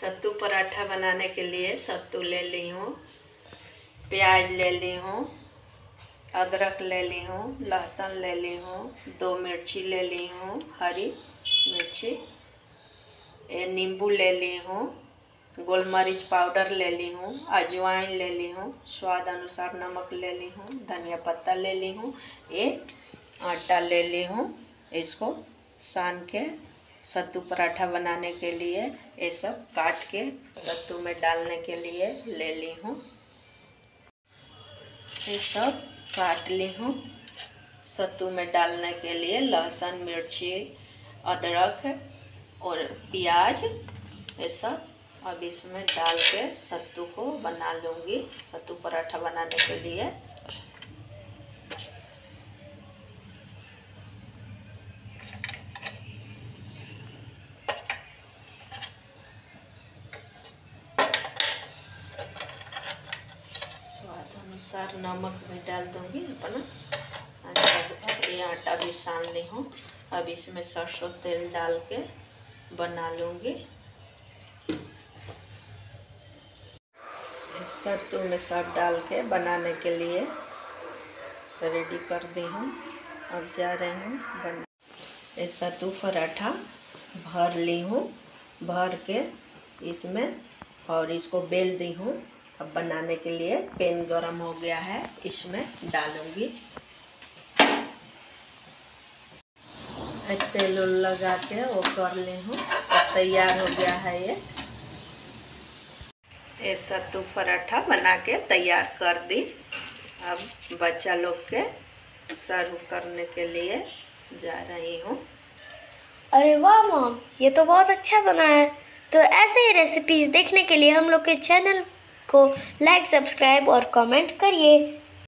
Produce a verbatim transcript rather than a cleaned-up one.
सत्तू पराठा बनाने के लिए सत्तू ले ली हूँ, प्याज ले ली हूँ, अदरक ले ली हूँ, लहसुन ले ली हूँ, दो मिर्ची ले ली हूँ, हरी मिर्ची, ये नींबू ले ली हूँ, गोल मरीच पाउडर ले ली हूँ, अजवाइन ले ली हूँ, स्वाद अनुसार नमक ले ली हूँ, धनिया पत्ता ले ली हूँ, ये आटा ले ली हूँ। इसको सान के सत्तू पराठा बनाने के लिए ये सब काट के सत्तू में डालने के लिए ले ली हूँ। ये सब काट ली हूँ सत्तू में डालने के लिए। लहसुन, मिर्ची, अदरक और प्याज ये सब अब इसमें डाल के सत्तू को बना लूँगी सत्तू पराठा बनाने के लिए। स्वाद अनुसार नमक भी डाल दूँगी अपना। ये आटा भी सान ली हूँ। अब इसमें सरसों तेल डाल के बना लूँगी। सत्तू में सब डाल के बनाने के लिए रेडी कर दी हूँ। अब जा रही हूँ बना। ये सत्तू पराठा भर ली हूँ, भर के इसमें और इसको बेल दी हूँ। अब बनाने के लिए पैन गरम हो गया है, इसमें डालूंगी। तेल लगा के वो कर ली हूँ। अब तैयार हो गया है ये ये सत्तू पराठा बना के तैयार कर दी। अब बच्चा लोग के सर्व करने के लिए जा रही हूँ। अरे वाह मॉम, ये तो बहुत अच्छा बना है। तो ऐसे ही रेसिपीज़ देखने के लिए हम लोग के चैनल को लाइक, सब्सक्राइब और कमेंट करिए।